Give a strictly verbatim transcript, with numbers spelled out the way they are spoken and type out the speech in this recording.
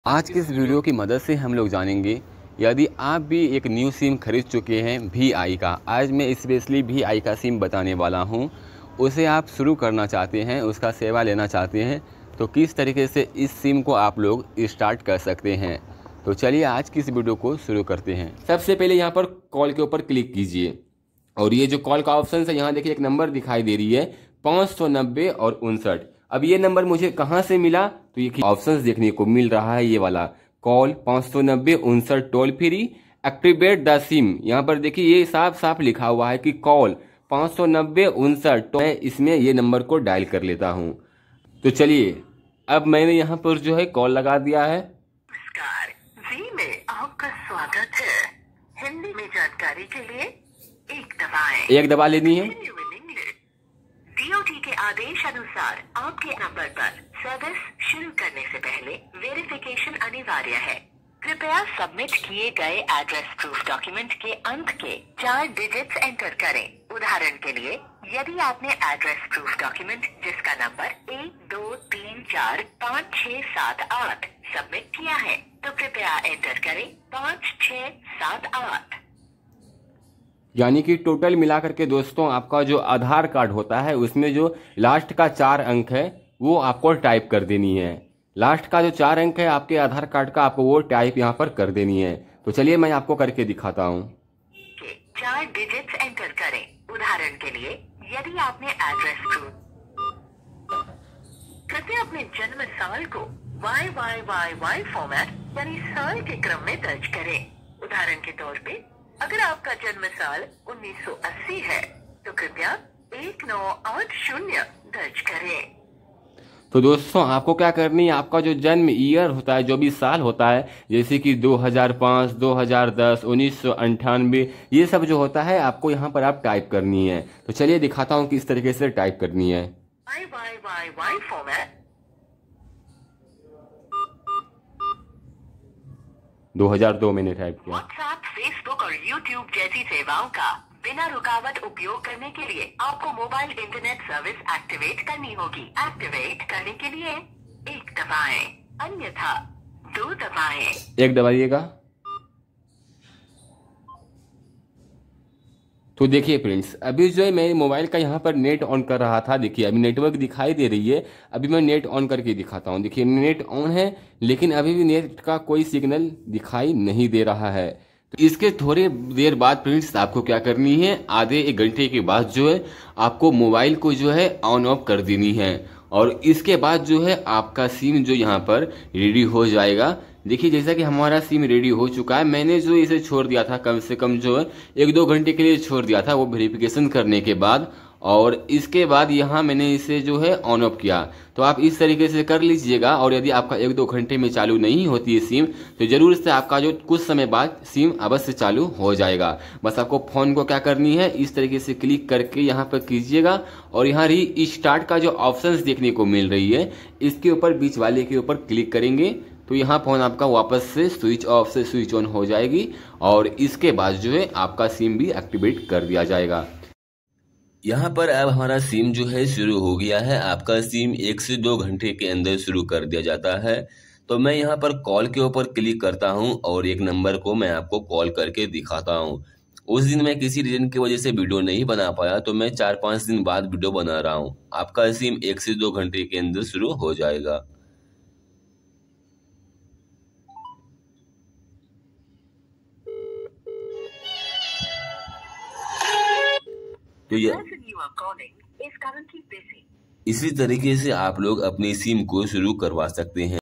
आज की इस वीडियो की मदद से हम लोग जानेंगे, यदि आप भी एक न्यू सिम खरीद चुके हैं वी आई का। आज मैं स्पेशली वी आई का सिम बताने वाला हूं। उसे आप शुरू करना चाहते हैं, उसका सेवा लेना चाहते हैं, तो किस तरीके से इस सिम को आप लोग स्टार्ट कर सकते हैं। तो चलिए आज की इस वीडियो को शुरू करते हैं। सबसे पहले यहाँ पर कॉल के ऊपर क्लिक कीजिए और ये जो कॉल का ऑप्शन है, यहाँ देखिए एक नंबर दिखाई दे रही है पाँच सौ नब्बे और उनसठ। अब ये नंबर मुझे कहाँ से मिला, तो ये ऑप्शंस देखने को मिल रहा है। ये वाला कॉल पाँच सौ नब्बे उनसठ toll free activate the SIM. यहाँ पर देखिए ये साफ साफ लिखा हुआ है कि कॉल पाँच सौ नब्बे उनसठ। तो मैं इसमें ये नंबर को डायल कर लेता हूँ। तो चलिए अब मैंने यहाँ पर जो है कॉल लगा दिया है। नमस्कार, जी में आपका स्वागत है। हिंदी में जानकारी के लिए एक दबाएं। एक दबा लेनी है। डीओटी के आदेश अनुसार आपके नंबर पर सर्विस शुरू करने से पहले वेरिफिकेशन अनिवार्य है। कृपया सबमिट किए गए एड्रेस प्रूफ डॉक्यूमेंट के अंत के चार डिजिट्स एंटर करें। उदाहरण के लिए, यदि आपने एड्रेस प्रूफ डॉक्यूमेंट जिसका नंबर एक दो तीन चार पाँच छः सात आठ सबमिट किया है, तो कृपया एंटर करें पाँच छः सात आठ। यानी कि टोटल मिलाकर के दोस्तों आपका जो आधार कार्ड होता है उसमें जो लास्ट का चार अंक है वो आपको टाइप कर देनी है। लास्ट का जो चार अंक है आपके आधार कार्ड का, आपको वो टाइप यहाँ पर कर देनी है। तो चलिए मैं आपको करके दिखाता हूँ। चार डिजिट्स एंटर करें। उदाहरण के लिए, यदि आपने एड्रेस प्रूफ, कृपया अपने जन्म साल को Y Y Y Y format यानी साल के क्रम में दर्ज करें। उदाहरण के तौर पे, अगर आपका जन्म साल उन्नीस सौ अस्सी है तो कृपया एक नौ आठ शून्य दर्ज करें। तो दोस्तों आपको क्या करनी है, आपका जो जन्म ईयर होता है, जो भी साल होता है, जैसे कि दो हज़ार पाँच, दो हज़ार दस, उन्नीस सौ अंठानवे, ये सब जो होता है आपको यहाँ पर आप टाइप करनी है। तो चलिए दिखाता हूँ किस तरीके से टाइप करनी है। Y Y Y Y format दो हज़ार दो मैंने टाइप किया। व्हाट्सएप, फेसबुक और यूट्यूब जैसी सेवाओं का बिना रुकावट उपयोग करने के लिए आपको मोबाइल इंटरनेट सर्विस एक्टिवेट करनी होगी। एक्टिवेट करने के लिए एक दबाएं, अन्यथा दो दबाएं। एक दबाइएगा। तो देखिए फ्रेंड्स, अभी जो है मैं मोबाइल का यहाँ पर नेट ऑन कर रहा था। देखिए अभी नेटवर्क दिखाई दे रही है। अभी मैं नेट ऑन करके दिखाता हूँ। देखिए नेट ऑन है लेकिन अभी भी नेट का कोई सिग्नल दिखाई नहीं दे रहा है। तो इसके थोड़ी देर बाद फ्रेंड्स आपको क्या करनी है, आधे एक घंटे के बाद जो है आपको मोबाइल को जो है ऑन ऑफ कर देनी है। और इसके बाद जो है आपका सिम जो यहाँ पर रेडी हो जाएगा। देखिए जैसा कि हमारा सिम रेडी हो चुका है। मैंने जो इसे छोड़ दिया था, कम से कम जो है एक दो घंटे के लिए छोड़ दिया था, वो वेरिफिकेशन करने के बाद। और इसके बाद यहाँ मैंने इसे जो है ऑन ऑफ किया। तो आप इस तरीके से कर लीजिएगा। और यदि आपका एक दो घंटे में चालू नहीं होती है सिम, तो जरूर से आपका जो कुछ समय बाद सिम अवश्य चालू हो जाएगा। बस आपको फोन को क्या करनी है, इस तरीके से क्लिक करके यहाँ पर कीजिएगा और यहाँ री स्टार्ट का जो ऑप्शंस देखने को मिल रही है, इसके ऊपर बीच वाले के ऊपर क्लिक करेंगे तो यहाँ फोन आपका वापस से स्विच ऑफ से स्विच ऑन हो जाएगी। और इसके बाद जो है आपका सिम भी एक्टिवेट कर दिया जाएगा। यहाँ पर अब हमारा सिम जो है शुरू हो गया है। आपका सिम एक से दो घंटे के अंदर शुरू कर दिया जाता है। तो मैं यहाँ पर कॉल के ऊपर क्लिक करता हूँ और एक नंबर को मैं आपको कॉल करके दिखाता हूँ। उस दिन मैं किसी रीजन की वजह से वीडियो नहीं बना पाया, तो मैं चार पाँच दिन बाद वीडियो बना रहा हूँ। आपका सिम एक से दो घंटे के अंदर शुरू हो जाएगा। तो ये इसी तरीके से आप लोग अपनी सिम को शुरू करवा सकते हैं।